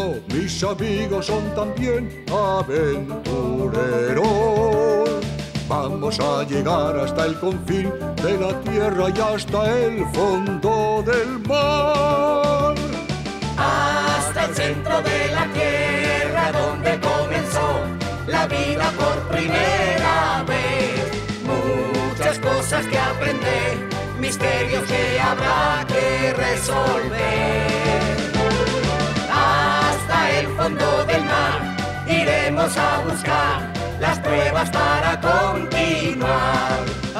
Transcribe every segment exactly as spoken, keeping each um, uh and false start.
mis amigos son también aventureros. Vamos a llegar hasta el confín de la tierra y hasta el fondo del mar. Hasta el centro de la tierra donde comenzó la vida por primera vez. Muchas cosas que aprender, misterios que habrá que resolver. Hasta el fondo del mar iremos a buscar las pruebas para continuar.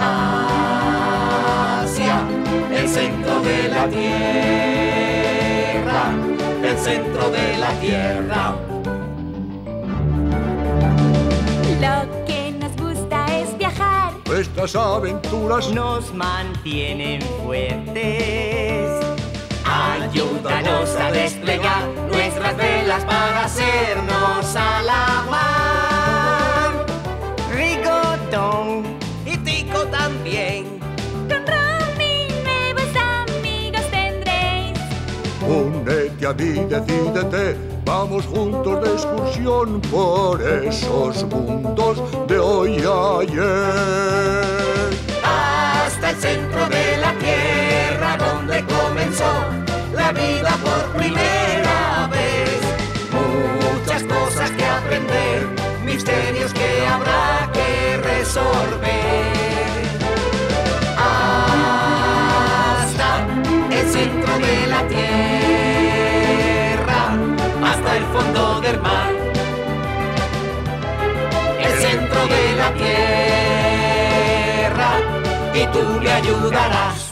Hacia el centro de la tierra, el centro de la tierra. Lo que nos gusta es viajar. Nuestras aventuras nos mantienen fuertes. Ayúdanos a desplegar nuestras velas para hacernos a la mar. Rigodón y Tico también. Con Romy nuevos amigos tendréis. Únete a mí, decídete, vamos juntos de excursión por esos mundos de hoy y ayer. Hasta el centro de la tierra donde comenzó la vida por primera vez. Muchas cosas que aprender, misterios que habrá que resolver. Hasta el centro de la tierra, hasta el fondo del mar. El centro de la tierra, y tú me ayudarás.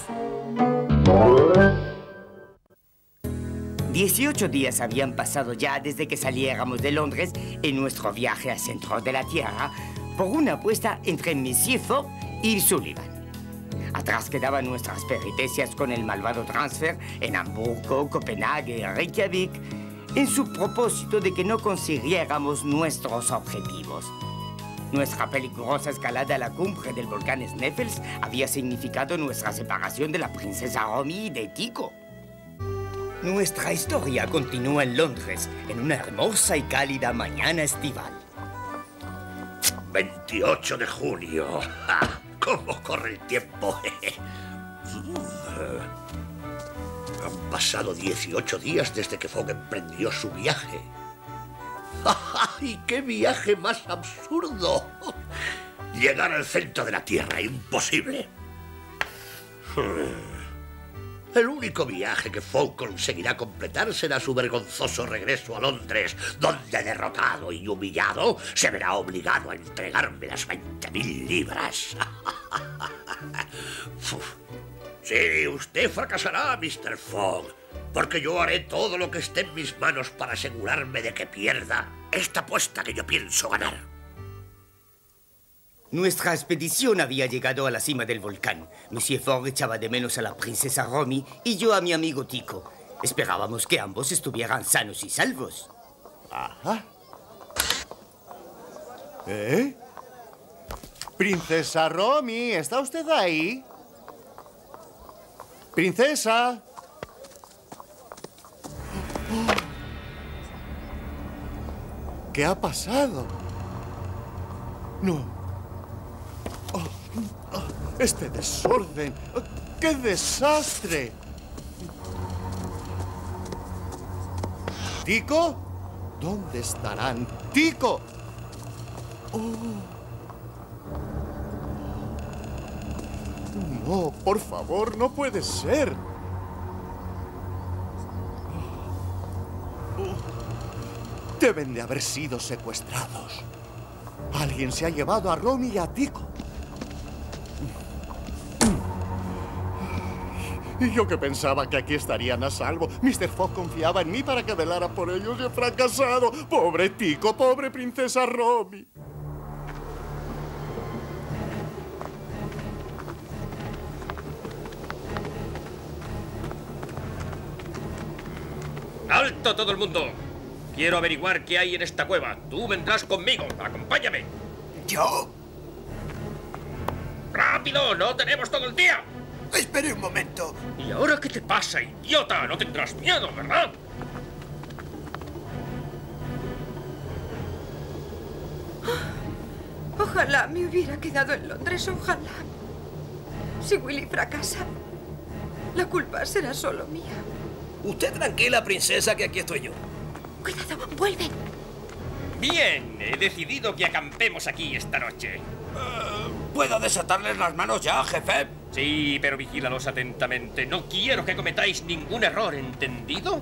Dieciocho días habían pasado ya desde que saliéramos de Londres en nuestro viaje al centro de la Tierra por una apuesta entre Monsieur Fogg y Sullivan. Atrás quedaban nuestras peripecias con el malvado Transfer en Hamburgo, Copenhague y Reykjavik, en su propósito de que no consiguiéramos nuestros objetivos. Nuestra peligrosa escalada a la cumbre del volcán Sneffels había significado nuestra separación de la princesa Romy y de Tico. Nuestra historia continúa en Londres, en una hermosa y cálida mañana estival. veintiocho de junio. ¡Ja! ¿Cómo corre el tiempo? Han pasado dieciocho días desde que Fogg emprendió su viaje. ¡Y qué viaje más absurdo! Llegar al centro de la Tierra, imposible. El único viaje que Fogg conseguirá completar será su vergonzoso regreso a Londres, donde, derrotado y humillado, se verá obligado a entregarme las veinte mil libras. Sí, usted fracasará, mister Fogg, porque yo haré todo lo que esté en mis manos para asegurarme de que pierda esta apuesta que yo pienso ganar. Nuestra expedición había llegado a la cima del volcán. Monsieur Fogg echaba de menos a la princesa Romy y yo a mi amigo Tico. Esperábamos que ambos estuvieran sanos y salvos. Ajá. ¿Eh? Princesa Romy, ¿está usted ahí? Princesa. ¿Qué ha pasado? No. Oh, oh, este desorden. ¡Qué desastre! ¿Tico? ¿Dónde estarán? ¡Tico! Oh. No, por favor, no puede ser. Oh. Deben de haber sido secuestrados. Alguien se ha llevado a Romy y a Tico. Y yo que pensaba que aquí estarían a salvo. mister Fogg confiaba en mí para que velara por ellos y he fracasado. Pobre Tico, pobre princesa Romy. ¡Alto todo el mundo! Quiero averiguar qué hay en esta cueva. Tú vendrás conmigo. Acompáñame. ¿Yo? ¡Rápido! ¡No tenemos todo el día! Espere un momento. ¿Y ahora qué te pasa, idiota? No tendrás miedo, ¿verdad? Ojalá me hubiera quedado en Londres, ojalá. Si Willy fracasa, la culpa será solo mía. Usted tranquila, princesa, que aquí estoy yo. Cuidado, vuelve. Bien, he decidido que acampemos aquí esta noche. Uh, ¿Puedo desatarles las manos ya, jefe? Sí, pero vigílalos atentamente. No quiero que cometáis ningún error, ¿entendido?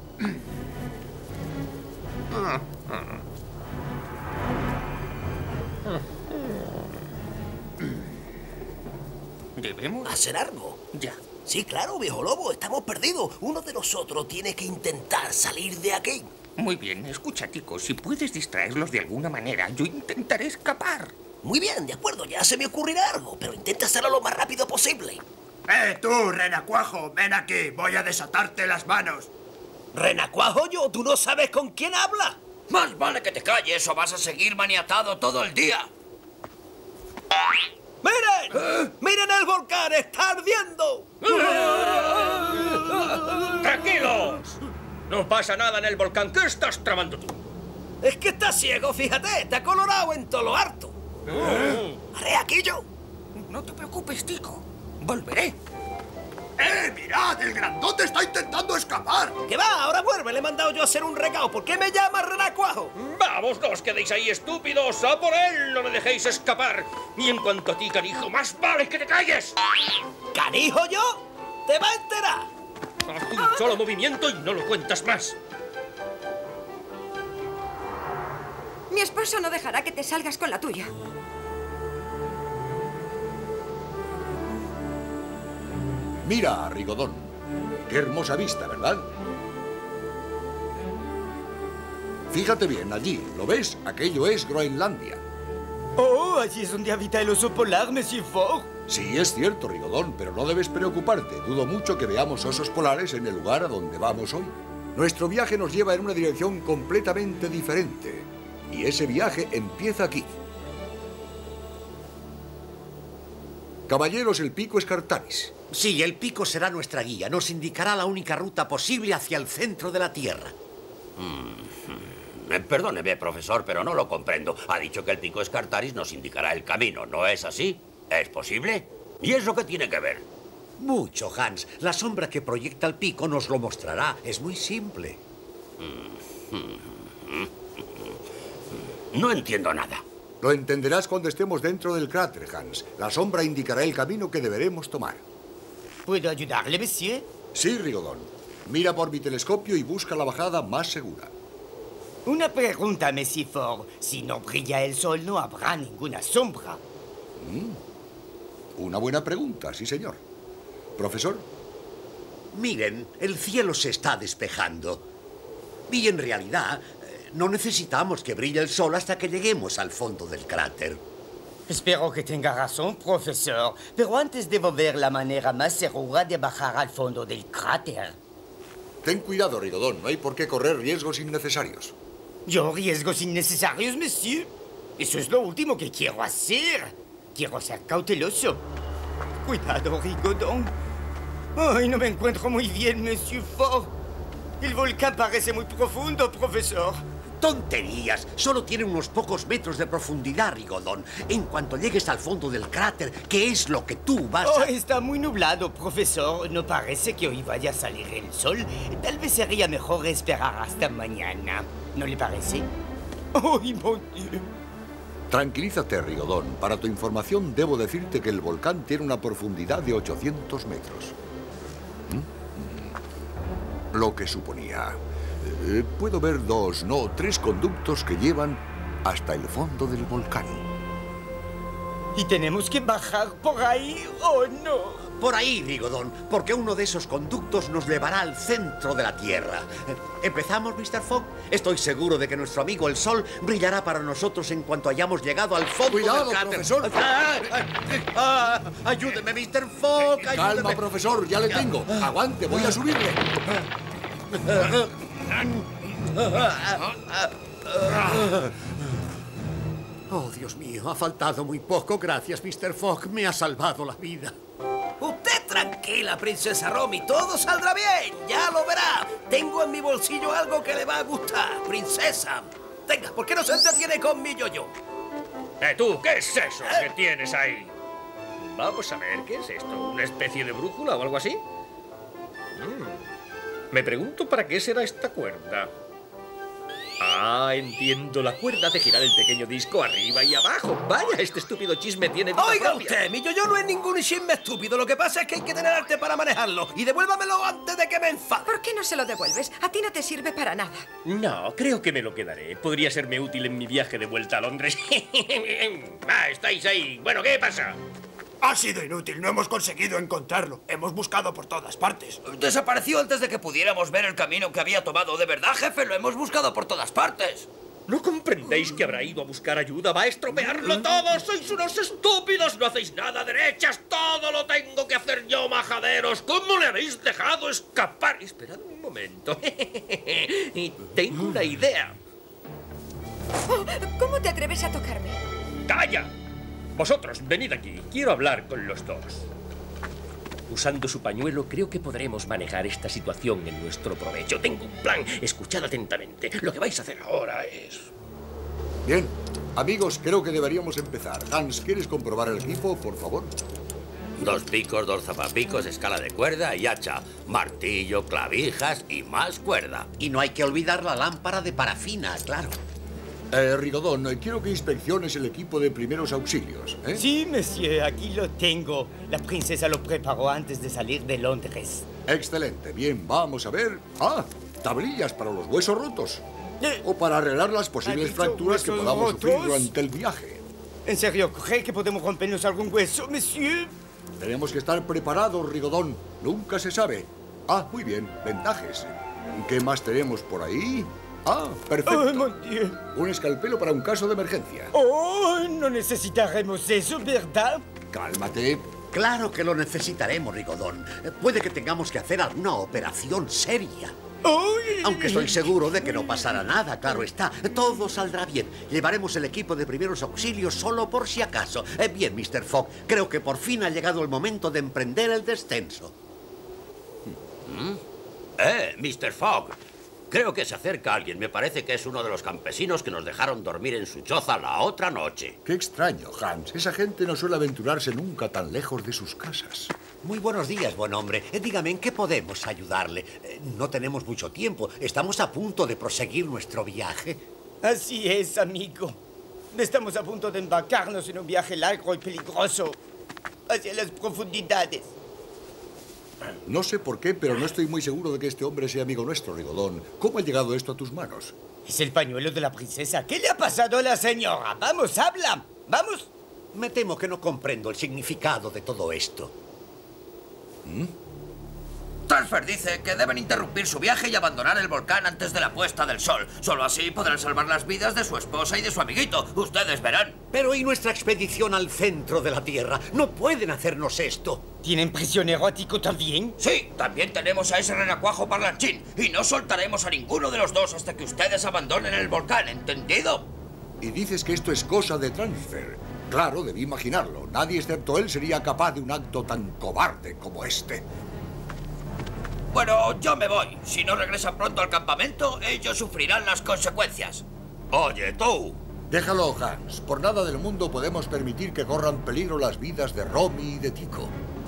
¿Debemos hacer algo? Ya. Sí, claro, viejo lobo, estamos perdidos. Uno de nosotros tiene que intentar salir de aquí. Muy bien, escucha, Tico, si puedes distraerlos de alguna manera, yo intentaré escapar. Muy bien, de acuerdo, ya se me ocurrirá algo, pero intenta hacerlo lo más rápido posible. ¡Eh, tú, renacuajo! Ven aquí, voy a desatarte las manos. ¿Renacuajo yo? ¿Tú no sabes con quién habla? Más vale que te calles o vas a seguir maniatado todo el día. ¡Miren! ¿Eh? ¡Miren el volcán! ¡Está ardiendo! ¡Tranquilos! No pasa nada en el volcán. ¿Qué estás tramando tú? Es que está ciego, fíjate. Está colorado en todo lo harto. ¿Eh? ¿Haré aquí yo? No te preocupes, Tico. Volveré. ¡Eh, mirad! ¡El grandote está intentando escapar! ¿Qué va? Ahora vuelve. Le he mandado yo a hacer un recado. ¿Por qué me llamas renacuajo? ¡Vamos, no os quedéis ahí, estúpidos! ¡A por él! ¡No le dejéis escapar! Y en cuanto a ti, canijo, más vale que te calles. ¿Canijo yo? ¡Te va a enterar! Haz un solo movimiento y no lo cuentas más. Mi esposo no dejará que te salgas con la tuya. Mira, Rigodón. Qué hermosa vista, ¿verdad? Fíjate bien, allí, ¿lo ves? Aquello es Groenlandia. Oh, allí es donde habita el oso polar, Monsieur Fogg. Sí, es cierto, Rigodón, pero no debes preocuparte. Dudo mucho que veamos osos polares en el lugar a donde vamos hoy. Nuestro viaje nos lleva en una dirección completamente diferente. Y ese viaje empieza aquí. Caballeros, el pico Scartaris. Sí, el pico será nuestra guía. Nos indicará la única ruta posible hacia el centro de la Tierra. Mm. Eh, perdóneme, profesor, pero no lo comprendo. Ha dicho que el pico Scartaris nos indicará el camino, ¿no es así? ¿Es posible? ¿Y eso qué tiene que ver? Mucho, Hans. La sombra que proyecta el pico nos lo mostrará. Es muy simple. No entiendo nada. Lo entenderás cuando estemos dentro del cráter, Hans. La sombra indicará el camino que deberemos tomar. ¿Puedo ayudarle, monsieur? Sí, Rigodón. Mira por mi telescopio y busca la bajada más segura. Una pregunta, Monsieur Fogg. Si no brilla el sol, no habrá ninguna sombra. Mm. Una buena pregunta, sí, señor. ¿Profesor? Miren, el cielo se está despejando. Y en realidad, no necesitamos que brille el sol hasta que lleguemos al fondo del cráter. Espero que tenga razón, profesor. Pero antes debo ver la manera más segura de bajar al fondo del cráter. Ten cuidado, Rigodón. No hay por qué correr riesgos innecesarios. ¿Yo riesgos innecesarios, monsieur? Eso es lo último que quiero hacer. Quiero ser cauteloso. Cuidado, Rigodón. Ay, no me encuentro muy bien, Monsieur Fogg. El volcán parece muy profundo, profesor. ¡Tonterías! Solo tiene unos pocos metros de profundidad, Rigodón. En cuanto llegues al fondo del cráter, ¿qué es lo que tú vas a...? Oh, está muy nublado, profesor. No parece que hoy vaya a salir el sol. Tal vez sería mejor esperar hasta mañana. ¿No le parece? ¡Ay, mon Dieu! Tranquilízate, Rigodón. Para tu información, debo decirte que el volcán tiene una profundidad de ochocientos metros. ¿Mm? Lo que suponía... Eh, puedo ver dos, no, tres conductos que llevan hasta el fondo del volcán. ¿Y tenemos que bajar por ahí o no? Por ahí, Rigodón, porque uno de esos conductos nos llevará al centro de la Tierra. ¿Empezamos, mister Fogg? Estoy seguro de que nuestro amigo el Sol brillará para nosotros en cuanto hayamos llegado al fondo ¡Cuidado, del cráter. profesor! ¡Ah, ah, ah, ah, ayúdeme, mister Fogg! Ayúdeme. Calma, profesor, ya le tengo. Aguante, voy a subirle. Oh, Dios mío, ha faltado muy poco. Gracias, mister Fogg. Me ha salvado la vida. Usted tranquila, princesa Romy. Todo saldrá bien. Ya lo verá. Tengo en mi bolsillo algo que le va a gustar, princesa. Venga, ¿por qué no se entretiene con mi yo-yo? Eh, tú, ¿qué es eso que tienes ahí? Vamos a ver, ¿qué es esto? ¿Una especie de brújula o algo así? Mm. Me pregunto para qué será esta cuerda. Ah, entiendo. La cuerda de girar el pequeño disco arriba y abajo. Vaya, este estúpido chisme tiene vida Oiga propia. usted, mi yo-yo no es ningún chisme estúpido. Lo que pasa es que hay que tener arte para manejarlo. Y devuélvamelo antes de que me enfade. ¿Por qué no se lo devuelves? A ti no te sirve para nada. No, creo que me lo quedaré. Podría serme útil en mi viaje de vuelta a Londres. Ah, estáis ahí. Bueno, ¿qué pasa? Ha sido inútil, no hemos conseguido encontrarlo. Hemos buscado por todas partes. Desapareció antes de que pudiéramos ver el camino que había tomado. De verdad, jefe, lo hemos buscado por todas partes. ¿No comprendéis que habrá ido a buscar ayuda? ¡Va a estropearlo todo! ¡Sois unos estúpidos! ¡No hacéis nada derechas! ¡Todo lo tengo que hacer yo, majaderos! ¿Cómo le habéis dejado escapar? Esperad un momento. Y tengo una idea. Oh, ¿cómo te atreves a tocarme? ¡Calla! Vosotros, venid aquí. Quiero hablar con los dos. Usando su pañuelo, creo que podremos manejar esta situación en nuestro provecho. Tengo un plan. Escuchad atentamente. Lo que vais a hacer ahora es... Bien. Amigos, creo que deberíamos empezar. Hans, ¿quieres comprobar el equipo, por favor? Dos picos, dos zapapicos, escala de cuerda y hacha. Martillo, clavijas y más cuerda. Y no hay que olvidar la lámpara de parafina, claro. Eh, Rigodón, quiero que inspecciones el equipo de primeros auxilios, ¿eh? Sí, monsieur, aquí lo tengo. La princesa lo preparó antes de salir de Londres. Excelente. Bien, vamos a ver. Ah, tablillas para los huesos rotos. Eh, O para arreglar las posibles dicho fracturas que huesos podamos sufrir rotos? durante el viaje. ¿En serio cree que podemos rompernos algún hueso, monsieur? Tenemos que estar preparados, Rigodón. Nunca se sabe. Ah, muy bien. Vendajes. ¿Qué más tenemos por ahí? Ah, perfecto. Oh, mon Dieu. Un escalpelo para un caso de emergencia. Oh, no necesitaremos eso, ¿verdad? Cálmate. Claro que lo necesitaremos, Rigodón. Eh, Puede que tengamos que hacer alguna operación seria. Oh, Aunque estoy seguro de que no pasará nada, claro está. Todo saldrá bien. Llevaremos el equipo de primeros auxilios solo por si acaso. Eh, bien, mister Fogg, creo que por fin ha llegado el momento de emprender el descenso. ¿Mm? Eh, mister Fogg. Creo que se acerca alguien. Me parece que es uno de los campesinos que nos dejaron dormir en su choza la otra noche. Qué extraño, Hans. Esa gente no suele aventurarse nunca tan lejos de sus casas. Muy buenos días, buen hombre. Eh, dígame, ¿en qué podemos ayudarle? Eh, no tenemos mucho tiempo. Estamos a punto de proseguir nuestro viaje. Así es, amigo. Estamos a punto de embarcarnos en un viaje largo y peligroso hacia las profundidades. No sé por qué, pero no estoy muy seguro de que este hombre sea amigo nuestro, Rigodón. ¿Cómo ha llegado esto a tus manos? Es el pañuelo de la princesa. ¿Qué le ha pasado a la señora? Vamos, habla. Vamos. Me temo que no comprendo el significado de todo esto. ¿Mm? Transfer dice que deben interrumpir su viaje y abandonar el volcán antes de la puesta del sol. Solo así podrán salvar las vidas de su esposa y de su amiguito. Ustedes verán. Pero ¿y nuestra expedición al centro de la Tierra? No pueden hacernos esto. ¿Tienen prisionero erótico también? Sí, también tenemos a ese renacuajo parlanchín. Y no soltaremos a ninguno de los dos hasta que ustedes abandonen el volcán, ¿entendido? Y dices que esto es cosa de Transfer. Claro, debí imaginarlo. Nadie excepto él sería capaz de un acto tan cobarde como este. Bueno, yo me voy. Si no regresan pronto al campamento, ellos sufrirán las consecuencias. Oye, tú. Déjalo, Hans. Por nada del mundo podemos permitir que corran peligro las vidas de Romy y de Tico.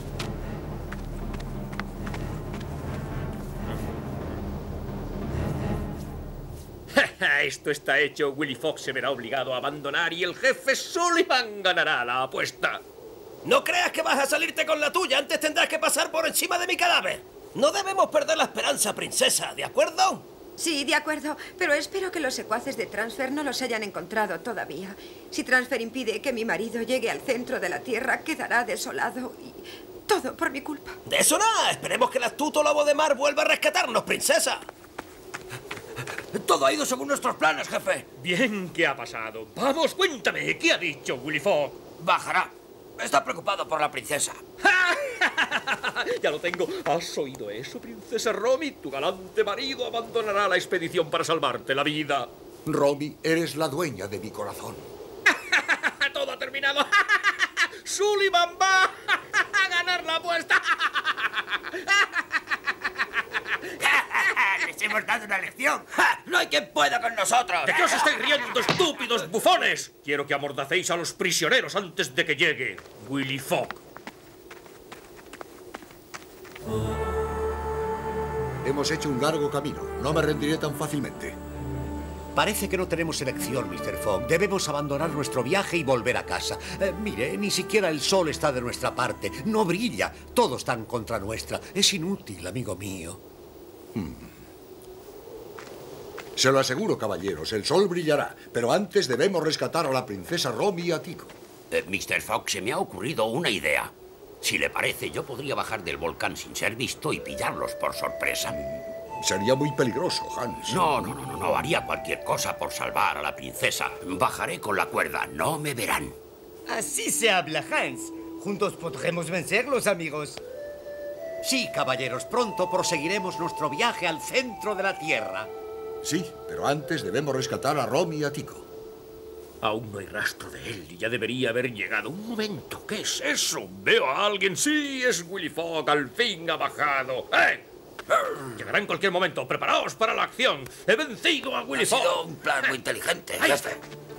Esto está hecho. Willy Fogg se verá obligado a abandonar y el jefe Sullivan ganará la apuesta. No creas que vas a salirte con la tuya. Antes tendrás que pasar por encima de mi cadáver. No debemos perder la esperanza, princesa, ¿de acuerdo? Sí, de acuerdo, pero espero que los secuaces de Transfer no los hayan encontrado todavía. Si Transfer impide que mi marido llegue al centro de la Tierra, quedará desolado y todo por mi culpa. De eso nada. Esperemos que el astuto lobo de mar vuelva a rescatarnos, princesa. Todo ha ido según nuestros planes, jefe. Bien, ¿qué ha pasado? Vamos, cuéntame, ¿qué ha dicho Willy Fogg? Bajará. Está preocupado por la princesa. Ya lo tengo. ¿Has oído eso, princesa Romy? Tu galante marido abandonará la expedición para salvarte la vida. Romy, eres la dueña de mi corazón. Todo ha terminado. Sullivan va a ganar la apuesta. Les hemos dado una lección. ¡Ja! ¡No hay quien pueda con nosotros! ¿De qué os estáis riendo, estúpidos bufones? Quiero que amordacéis a los prisioneros antes de que llegue Willy Fogg. Hemos hecho un largo camino. No me rendiré tan fácilmente. Parece que no tenemos elección, mister Fogg. Debemos abandonar nuestro viaje y volver a casa. Eh, mire, ni siquiera el sol está de nuestra parte. No brilla. Todos están contra nuestra. Es inútil, amigo mío. Hmm. Se lo aseguro, caballeros. El sol brillará. Pero antes debemos rescatar a la princesa Romy y a Tico. Eh, mister Fogg, se me ha ocurrido una idea. Si le parece, yo podría bajar del volcán sin ser visto y pillarlos por sorpresa. Sería muy peligroso, Hans. No, no, no, no, no. Haría cualquier cosa por salvar a la princesa. Bajaré con la cuerda. No me verán. Así se habla, Hans. Juntos podremos vencerlos, amigos. Sí, caballeros. Pronto proseguiremos nuestro viaje al centro de la Tierra. Sí, pero antes debemos rescatar a Romy y a Tico. Aún no hay rastro de él y ya debería haber llegado. Un momento, ¿qué es eso? Veo a alguien. Sí, es Willy Fogg. Al fin ha bajado. ¡Eh! Llegará en cualquier momento. Preparaos para la acción. He vencido a Willy Ha Fogg. sido un plan muy inteligente. Ahí está.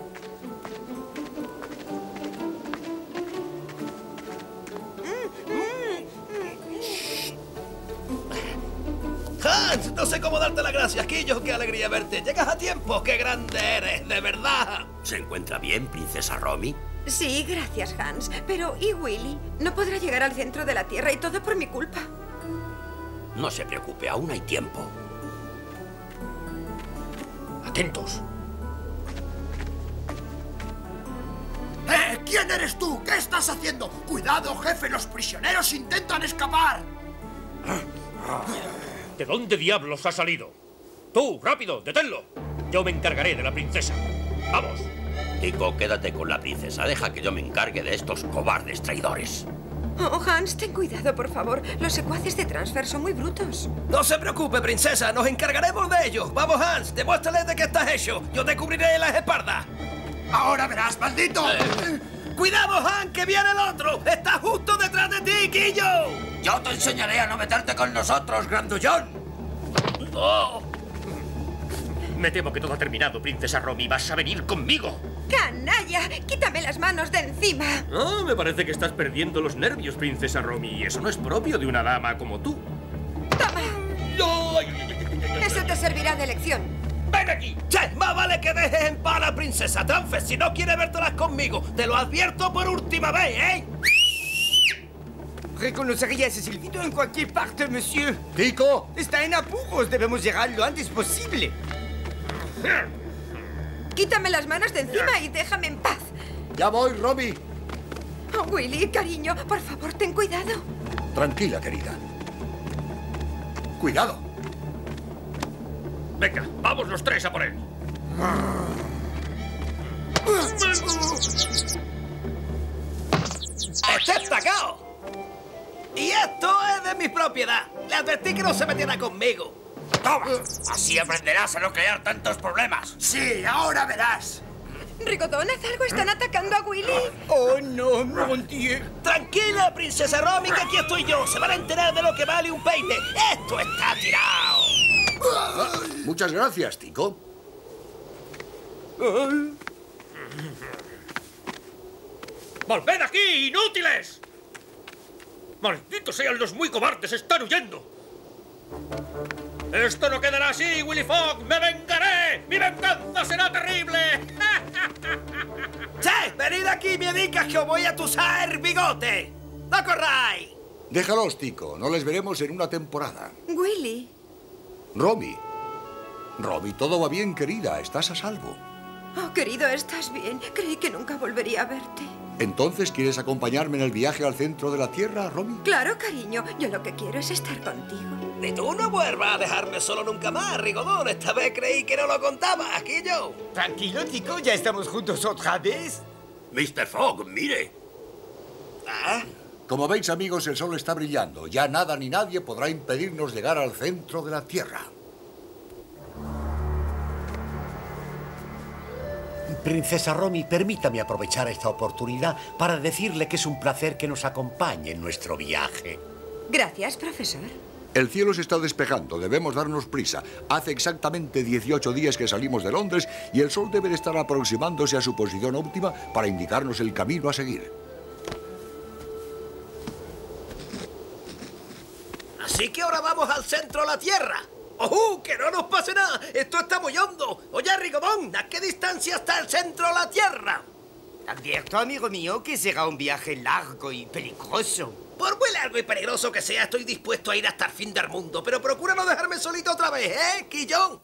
Hans, no sé cómo darte las gracias, Quillo. Qué alegría verte. Llegas a tiempo. Qué grande eres, de verdad. ¿Se encuentra bien, princesa Romy? Sí, gracias, Hans. Pero, ¿y Willy? No podrá llegar al centro de la Tierra y todo por mi culpa. No se preocupe, aún hay tiempo. Atentos. ¡Eh! ¿Quién eres tú? ¿Qué estás haciendo? ¡Cuidado, jefe! ¡Los prisioneros intentan escapar! ¿De dónde diablos ha salido? Tú, rápido, deténlo. Yo me encargaré de la princesa. ¡Vamos! Tico, quédate con la princesa. Deja que yo me encargue de estos cobardes traidores. Oh, Hans, ten cuidado, por favor. Los secuaces de Transfer son muy brutos. No se preocupe, princesa. Nos encargaremos de ellos. Vamos, Hans. Demuéstrales de qué estás hecho. Yo te cubriré las espaldas. ¡Ahora verás, maldito! Eh. ¡Cuidado, Hans, que viene el otro! ¡Está justo detrás de ti, Quillo! Yo te enseñaré a no meterte con nosotros, grandullón. Oh. Me temo que todo ha terminado, princesa Romy. ¿Vas a venir conmigo? ¡Canalla! ¡Quítame las manos de encima! Ah, me parece que estás perdiendo los nervios, princesa Romy. Y eso no es propio de una dama como tú. ¡Toma! ¡Ay! Eso te servirá de lección. ¡Ven aquí! Che, más vale que dejes en paz a la princesa Transfer si no quiere vértelas conmigo. Te lo advierto por última vez, ¿eh? Reconocería ese silbido en cualquier parte, monsieur. ¡Tico! Está en apuros. Debemos llegar lo antes posible. Quítame las manos de encima y déjame en paz. Ya voy, Romy. Oh, Willy, cariño, por favor, ten cuidado. Tranquila, querida. Cuidado. Venga, vamos los tres a por él. ¡Está estacado! Y esto es de mi propiedad. Le advertí que no se metiera conmigo. ¡Toma! Así aprenderás a no crear tantos problemas. Sí, ahora verás. Rigodón, haz algo. Están atacando a Willy. Oh, no, mon Dieu. Tranquila, princesa Romy, que aquí estoy yo. Se van a enterar de lo que vale un peine. ¡Esto está tirado! Muchas gracias, Tico. ¡Volved aquí, inútiles! ¡Malditos sean los muy cobardes! ¡Están huyendo! ¡Esto no quedará así, Willy Fogg! ¡Me vengaré! ¡Mi venganza será terrible! ¡Che! ¡Venid aquí, miedicas, que os voy a tusar bigote! ¡No corráis! Déjalos, Tico. No les veremos en una temporada. Willy. Romy. Romy, todo va bien, querida. Estás a salvo. Oh, querido, ¿estás bien? Creí que nunca volvería a verte. ¿Entonces quieres acompañarme en el viaje al centro de la Tierra, Romy? Claro, cariño. Yo lo que quiero es estar contigo. Ni tú no vuelvas a dejarme solo nunca más, Rigodón. Esta vez creí que no lo contaba, aquí yo. Tranquilo, Tico. Ya estamos juntos otra vez. mister Fogg, mire. ¿Ah? Como veis, amigos, el sol está brillando. Ya nada ni nadie podrá impedirnos llegar al centro de la Tierra. Princesa Romy, permítame aprovechar esta oportunidad para decirle que es un placer que nos acompañe en nuestro viaje. Gracias, profesor. El cielo se está despejando, debemos darnos prisa. Hace exactamente dieciocho días que salimos de Londres y el sol debe de estar aproximándose a su posición óptima para indicarnos el camino a seguir. Así que ahora vamos al centro de la Tierra. ¡Ojú! ¡Que no nos pase nada! ¡Esto está muy hondo! Oye, Rigodón, ¿a qué distancia está el centro de la Tierra? Advierto, amigo mío, que será un viaje largo y peligroso. Por muy largo y peligroso que sea, estoy dispuesto a ir hasta el fin del mundo. Pero procura no dejarme solito otra vez, ¿eh, Quillón?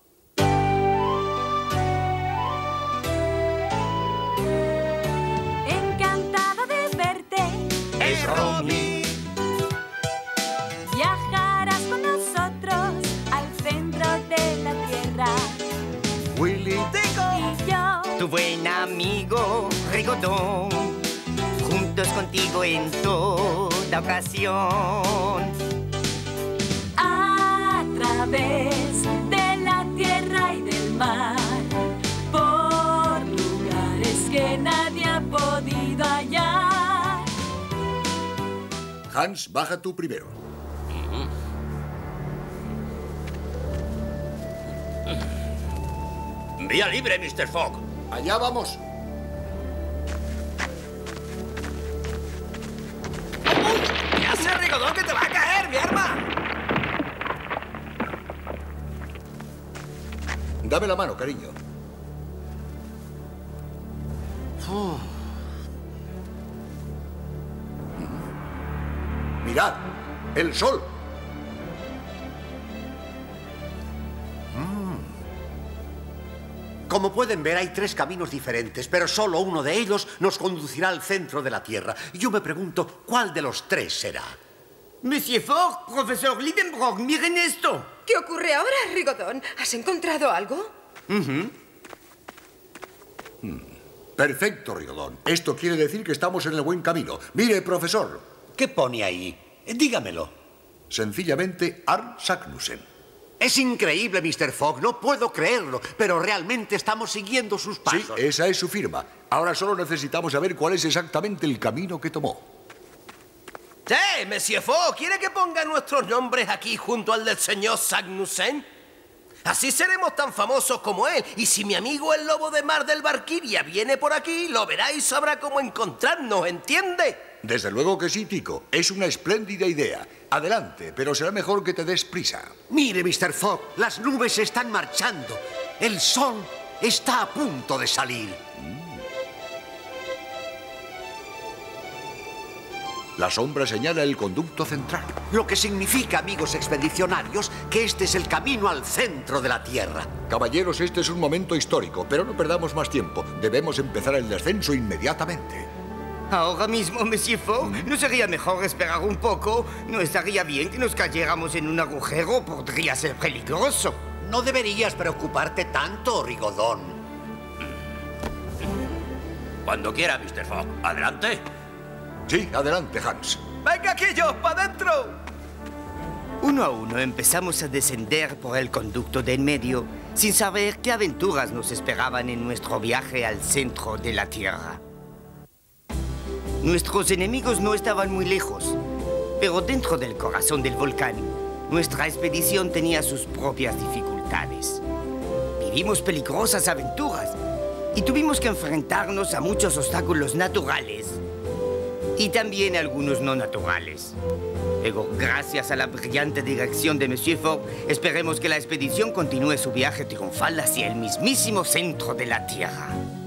Encantado de verte. ¡Es Romy! Viajarás con nosotros al centro de la Tierra. Willy. Y yo, Tu buen amigo Rigodón, juntos contigo en toda ocasión. a través de la tierra y del mar, por lugares que nadie ha podido hallar. Hans, baja tú primero. Vía libre, mister Fogg. Allá vamos. ¡Uy! ¡Ya sé, Rigodón, que te va a caer, mi arma! Dame la mano, cariño. Oh. Mirad, el sol. Como pueden ver, hay tres caminos diferentes, pero solo uno de ellos nos conducirá al centro de la Tierra. Y yo me pregunto, ¿cuál de los tres será? Monsieur Fogg, profesor Lidenbrock, miren esto. ¿Qué ocurre ahora, Rigodón? ¿Has encontrado algo? Uh-huh. hmm. Perfecto, Rigodón. Esto quiere decir que estamos en el buen camino. Mire, profesor. ¿Qué pone ahí? Dígamelo. Sencillamente Arn Sagnussen. Es increíble, mister Fogg. No puedo creerlo, pero realmente estamos siguiendo sus pasos. Sí, esa es su firma. Ahora solo necesitamos saber cuál es exactamente el camino que tomó. ¡Eh, Monsieur Fogg! ¿Quiere que ponga nuestros nombres aquí junto al del señor Sagnussen? Así seremos tan famosos como él. Y si mi amigo el lobo de mar del Valquiria viene por aquí, lo verá y sabrá cómo encontrarnos, ¿entiende? Desde luego que sí, Tico. Es una espléndida idea. Adelante, pero será mejor que te des prisa. Mire, mister Fogg, las nubes están marchando. El sol está a punto de salir. La sombra señala el conducto central. Lo que significa, amigos expedicionarios, que este es el camino al centro de la Tierra. Caballeros, este es un momento histórico, pero no perdamos más tiempo. Debemos empezar el descenso inmediatamente. Ahora mismo, Monsieur Fogg, ¿no sería mejor esperar un poco? ¿No estaría bien que nos cayéramos en un agujero? Podría ser peligroso. No deberías preocuparte tanto, Rigodón. Cuando quiera, mister Fogg. Adelante. Sí, adelante, Hans. ¡Venga, Quillo, para adentro! Uno a uno empezamos a descender por el conducto de en medio, sin saber qué aventuras nos esperaban en nuestro viaje al centro de la Tierra. Nuestros enemigos no estaban muy lejos, pero dentro del corazón del volcán, nuestra expedición tenía sus propias dificultades. Vivimos peligrosas aventuras y tuvimos que enfrentarnos a muchos obstáculos naturales y también algunos no naturales. Pero gracias a la brillante dirección de Monsieur Fogg, esperemos que la expedición continúe su viaje triunfal hacia el mismísimo centro de la Tierra.